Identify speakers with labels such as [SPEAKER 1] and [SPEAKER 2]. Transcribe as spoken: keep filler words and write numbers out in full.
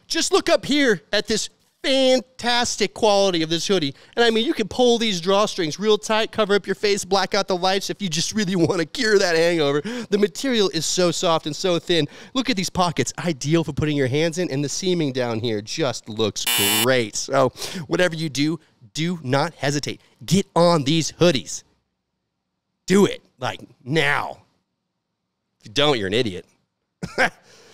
[SPEAKER 1] Just look up here at this fantastic quality of this hoodie. And I mean, you can pull these drawstrings real tight, cover up your face, black out the lights if you just really want to cure that hangover. The material is so soft and so thin. Look at these pockets, ideal for putting your hands in, and the seaming down here just looks great. So whatever you do, do not hesitate. Get on these hoodies. Do it, like, now. If you don't, you're an idiot.